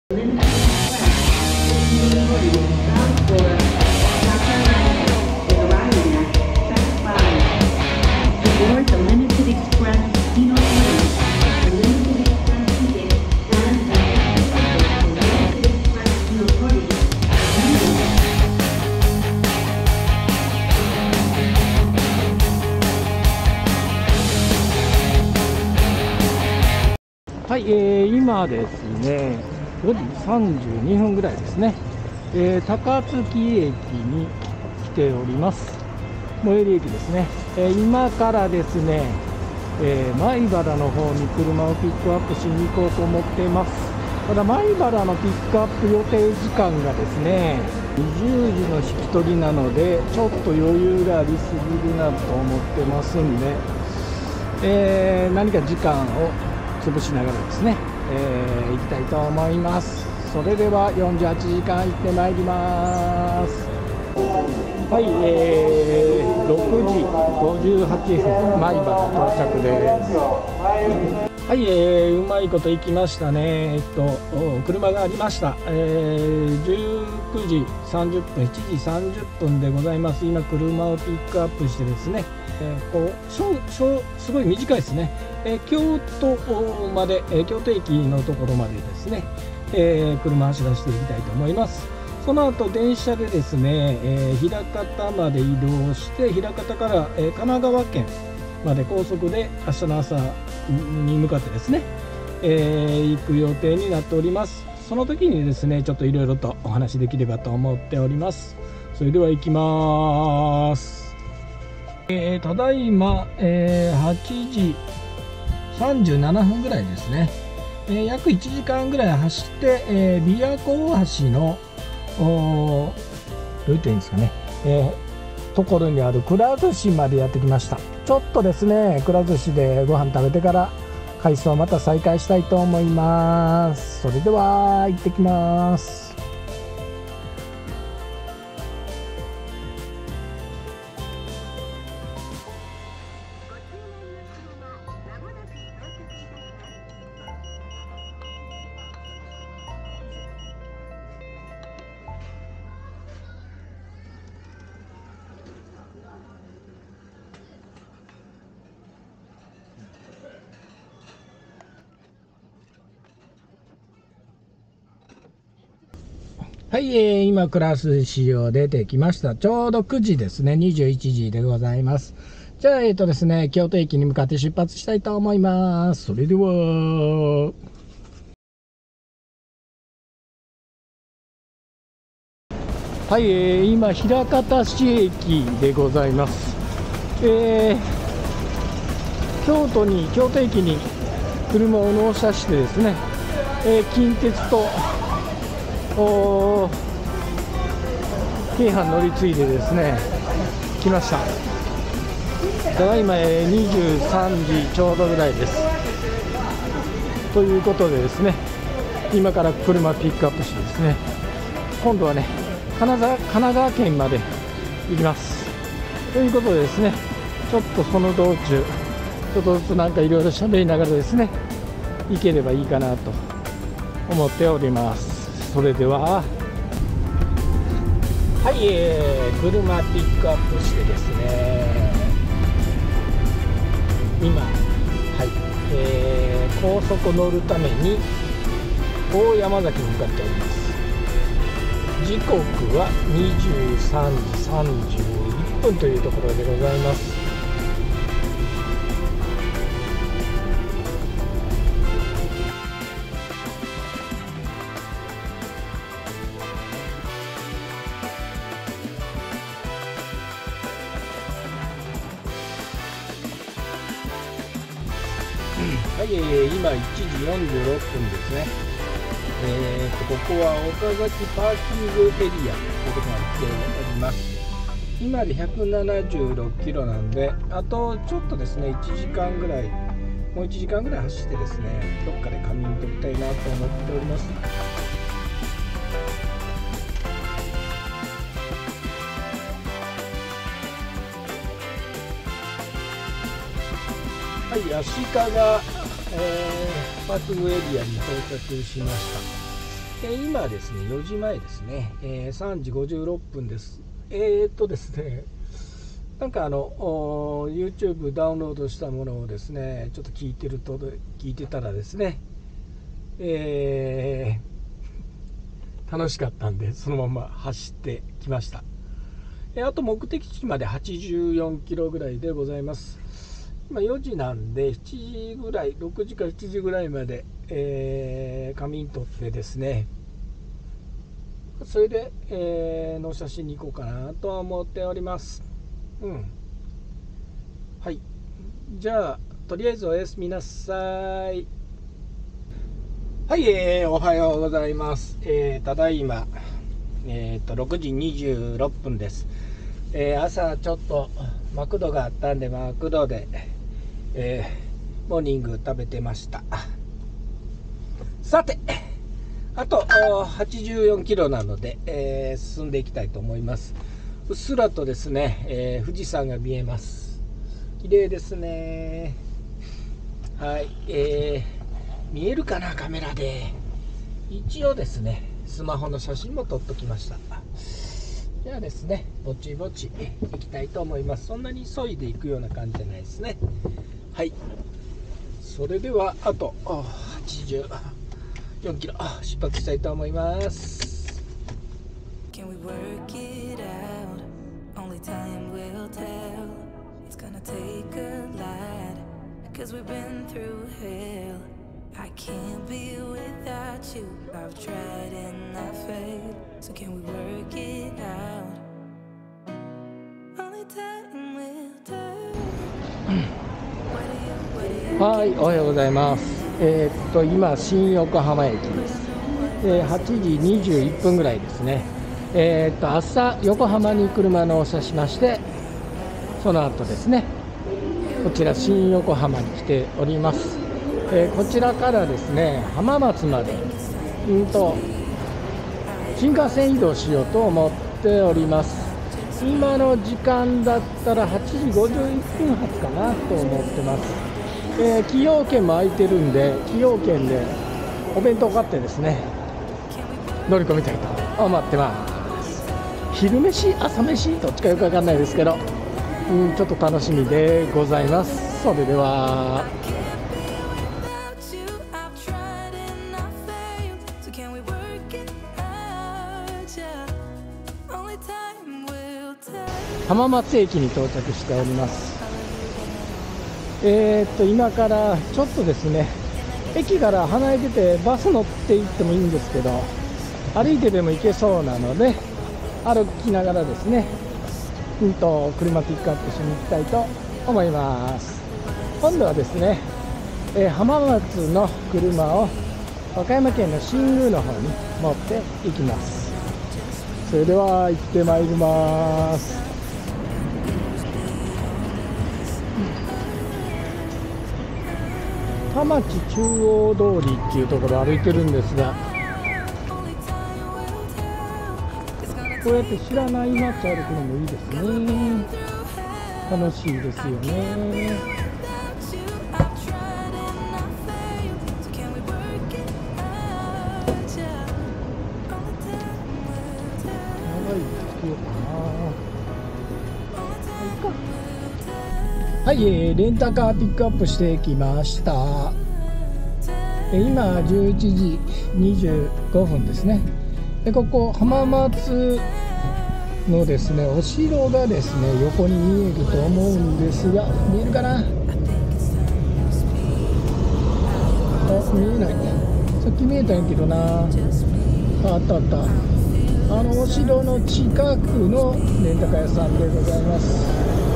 はい、今ですね、5時32分ぐらいですね、高槻駅に来ております。最寄り駅ですね。今からですね、米原の方に車をピックアップしに行こうと思っています。ただ、米原のピックアップ予定時間がですね、20時の引き取りなので、ちょっと余裕がありすぎるなと思ってますんで、何か時間を潰しながらですね、行きたいと思います。それでは48時間行ってまいります。はい、6時58分、米原到着です。はい、うまいこと行きましたね。車がありました。19時30分、7時30分でございます。今、車をピックアップしてですね、すごい短いですね。京都まで、京都駅のところまでですね、車走らせていきたいと思います。その後電車でですね、枚方まで移動して、枚方から、神奈川県まで高速で明日の朝に向かってですね、行く予定になっております。その時にですね、ちょっといろいろとお話できればと思っております。それでは行きます。ただいま、8時37分ぐらいですね。約1時間ぐらい走って、琵琶湖大橋のどう言っていいんですかね、ところにあるくら寿司までやってきました。ちょっとですね、くら寿司でご飯食べてから回送また再開したいと思います。それでは行ってきます。はい、今、クラス仕様出てきました。ちょうど9時ですね、21時でございます。じゃあ、ですね、京都駅に向かって出発したいと思います。それでは。はい、今、枚方市駅でございます。京都駅に車を納車してですね、近鉄と京阪乗り継いでですね来ました。ただいま23時ちょうどぐらいです。ということでですね、今から車ピックアップしてですね、今度はね神奈川県まで行きます。ということでですね、ちょっとその道中ちょっとずつなんかいろいろ喋りながらですね行ければいいかなと思っております。それでは、はい、車ピックアップしてですね、今、はい、高速乗るために大山崎に向かっております。時刻は23時31分というところでございます。はい、今1時46分ですね。ここは岡崎パーキングエリアというところまで来ております。今で176キロなんで、あとちょっとですね、1時間ぐらい、もう1時間ぐらい走ってですね、どっかで仮眠取りたいなと思っております。はい、足利パーキングエリアに到着しました。 今ですね、4時前ですね、3時56分です。ですね、なんかYouTube ダウンロードしたものをですね、ちょっと聞いてたらですね、楽しかったんで、そのまま走ってきました。あと目的地まで84キロぐらいでございます。今4時なんで、7時ぐらい、6時か7時ぐらいまで、仮眠取ってですね、それで、納車しに行こうかなとは思っております。はい。じゃあ、とりあえずおやすみなさい。はい、おはようございます。ただいま、6時26分です。朝ちょっとマクドがあったんで、マクドで、モーニング食べてました。さて、あと84キロなので、進んでいきたいと思います。うっすらとですね、富士山が見えます。綺麗ですね。はい、見えるかな、カメラで。一応ですね、スマホの写真も撮っときました。じゃあですね、ぼちぼち行きたいと思います。そんなに急いで行くような感じじゃないですね。はい、それではあと84キロ出発したいと思います。Can we work it out? Only time will tell. It's gonna take a lot, 'cause we've been through hell. I can't be without you. I've tried and I failed. So can we work it out? Only time will tell. はい、おはようございます。今新横浜駅です。8時21分ぐらいですね。朝横浜に車納車しまして、その後ですね、こちら新横浜に来ております。こちらからですね、浜松まで新幹線移動しようと思っております。今の時間だったら8時51分発かなと思ってます。崎陽軒も空いてるんで、崎陽軒でお弁当買ってですね、乗り込みたいと思ってます。昼飯、朝飯、どっちかよく分かんないですけど、ちょっと楽しみでございます。それでは。浜松駅に到着しております。今からちょっとですね、駅から離れててバス乗って行ってもいいんですけど、歩いてでも行けそうなので、歩きながらですね、車ピックアップしに行きたいと思います。今度はですね、浜松の車を和歌山県の新宮の方に持って行きます。それでは行ってまいります。田町中央通りっていうところを歩いてるんですが、こうやって知らない街歩くのもいいですね。楽しいですよね。はい、レンタカーピックアップしてきました。今11時25分ですね。ここ浜松のですね、お城がですね、横に見えると思うんですが、見えるかな。見えない。さっき見えたんやけどな。あったあった。お城の近くのレンタカー屋さんでございます。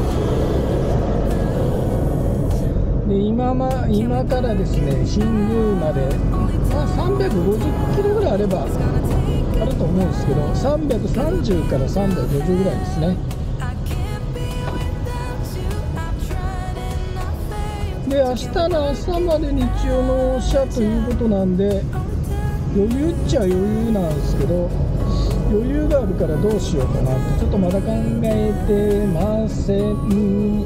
で今からですね、新宮まで、350キロぐらいあればあると思うんですけど、330から350ぐらいですね。で明日の朝までに一応納車ということなんで、余裕っちゃ余裕なんですけど、余裕があるからどうしようかなってちょっとまだ考えてません。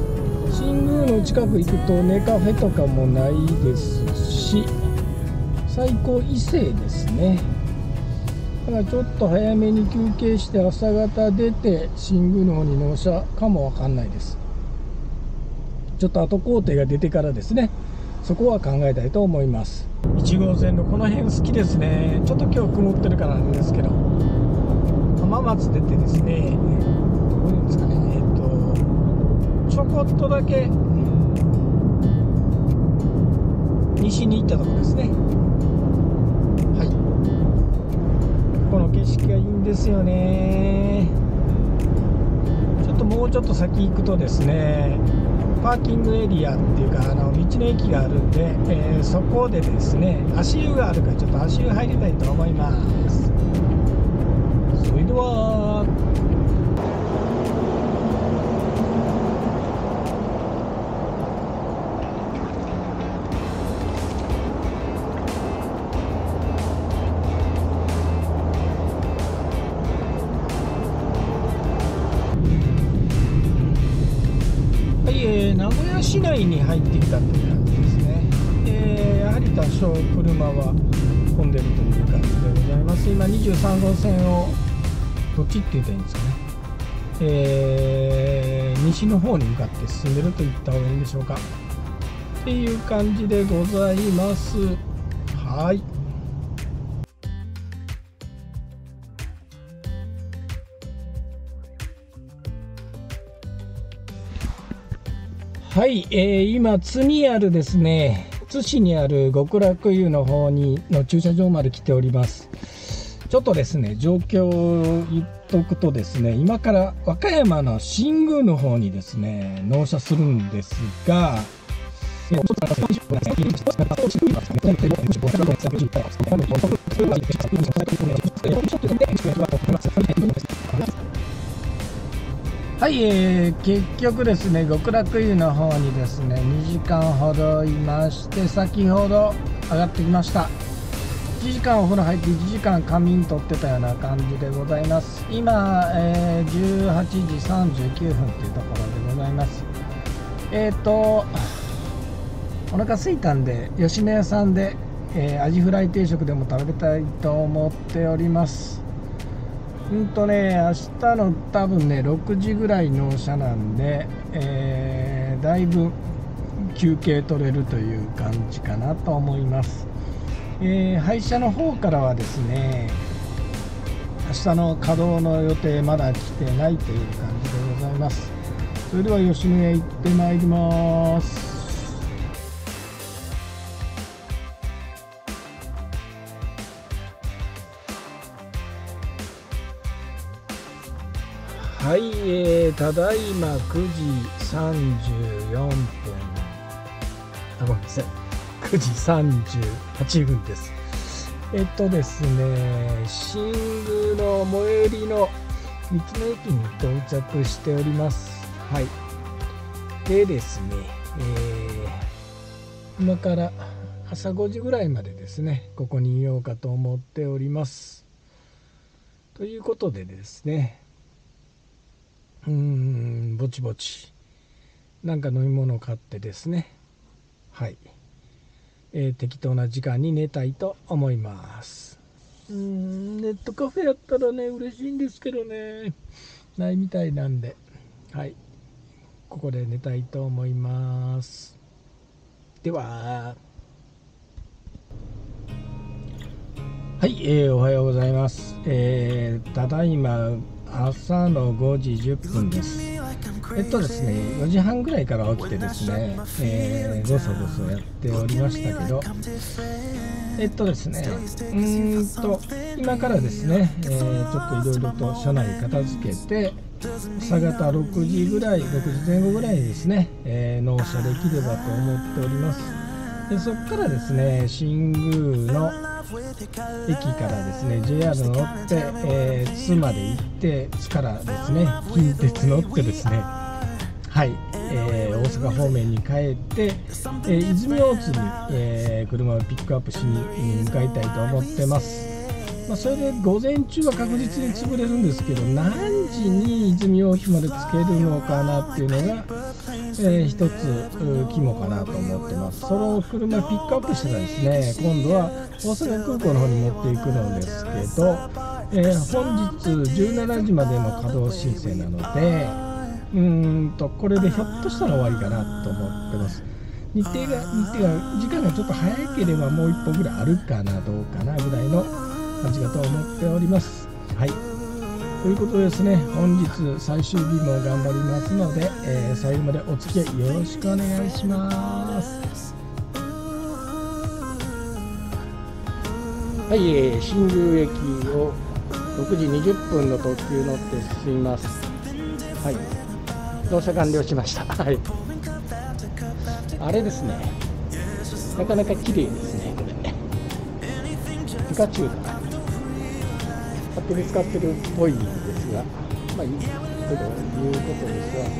新宮の近く行くとネカフェとかもないですし、 最高伊勢ですね。だからちょっと早めに休憩して朝方出て新宮の方に納車かもわかんないです。ちょっと後工程が出てからですね、そこは考えたいと思います。1号線のこの辺好きですね。ちょっと今日曇ってるからなんですけど、浜松出てですね、どういうんですかね、ちょこっとだけ西に行ったところですね。はい、この景色がいいんですよね。ちょっともうちょっと先行くとですね、パーキングエリアっていうか道の駅があるんで、そこでですね足湯があるからちょっと足湯入りたいと思います。それでは名古屋市内に入ってきたという感じですね。やはり多少車は混んでるという感じでございます。今23号線をどっちって言ったらいいんですかね、西の方に向かって進んでると言った方がいいんでしょうかっていう感じでございます。はい、はい、今津にあるですね、津市にある極楽湯の方の駐車場まで来ております。ちょっとですね状況を言っとくとですね、今から和歌山の新宮の方にですね納車するんですが、はい、結局ですね極楽湯の方にですね2時間ほどいまして、先ほど上がってきました。1時間お風呂入って1時間仮眠取ってたような感じでございます。今、18時39分というところでございます。お腹空いたんで吉野家さんで、アジフライ定食でも食べたいと思っております。明日の多分ね6時ぐらい納車なんで、だいぶ休憩取れるという感じかなと思います。配車の方からはですね明日の稼働の予定まだ来てないという感じでございます。それでは吉野家行ってまいります。はい、ただいま9時34分、ごめんなさい、9時38分です。ですね、新宮の最寄りの道の駅に到着しております。はい。でですね、今から朝5時ぐらいまでですね、ここにいようかと思っております。ということでですね、ぼちぼちなんか飲み物を買ってですね、はい、適当な時間に寝たいと思います。ネットカフェやったらね嬉しいんですけどね、ないみたいなんで、はい、ここで寝たいと思います。でははい、おはようございます。ただいま朝の5時10分です。ですね、4時半ぐらいから起きてですね、ごそごそやっておりましたけど、ですね、今からですね、ちょっといろいろと車内片付けて、朝方6時ぐらい、6時前後ぐらいにですね、納車できればと思っております。でそこからですね、新宮の駅からですね JR 乗って、津まで行って、津からですね近鉄乗ってですね、はい、大阪方面に帰って、泉大津に、車をピックアップしに向かいたいと思ってます。それで午前中は確実に潰れるんですけど、何時に泉大津までつけるのかなっていうのが一つ肝かなと思ってます。その車ピックアップしてたらですね、今度は大阪空港の方に持っていくのですけど、本日17時までの稼働申請なので、これでひょっとしたら終わりかなと思ってます。日程が時間がちょっと早ければもう1本ぐらいあるかなどうかなぐらいの感じかと思っております。はい、ということでですね、本日最終日も頑張りますので、最後までお付き合いよろしくお願いします。はい、新宮駅を6時20分の特急乗って進みます。はい、乗車完了しました。はい、あれですね、なかなか綺麗ですね。これピカチュウが勝手に使ってるっぽいんですが、まあいいということですが、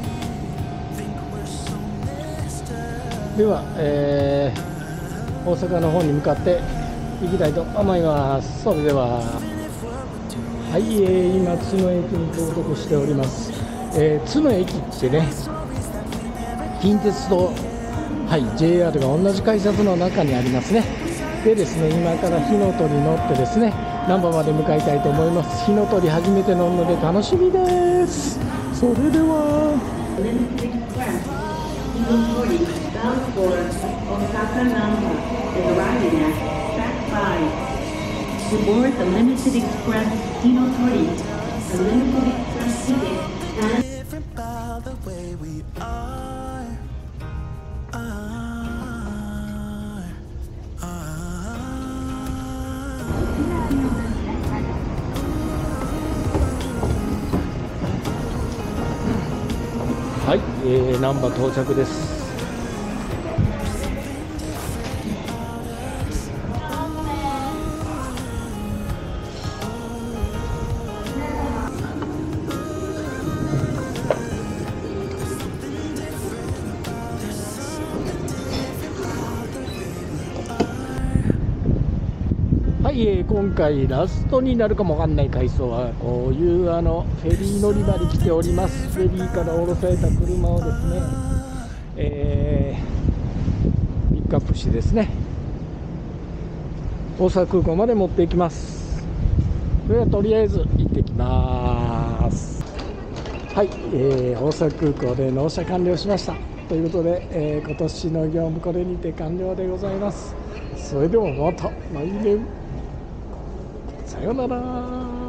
はい、では、大阪の方に向かって行きたいと思います。それでは、はい、今津野駅に到着しております。津野駅ってね、近鉄と、はい、JR が同じ改札の中にありますね。でですね、今から火の鳥に乗ってですね、難波まで向かいたいと思います。火の鳥初めて乗るので楽しみです。それでは。 To board the Limited Express Hinotori, the Limited Express ticket and different by the way we are. はい、難波到着です。はい、今回ラストになるかもわかんない回送はこういうフェリー乗り場に来ております。フェリーから降ろされた車をですね、ピックアップしてですね、大阪空港まで持っていきます。それではとりあえず行ってきます。はい、大阪空港で納車完了しましたということで、今年の業務これにて完了でございます。それではまた来年。さようなら。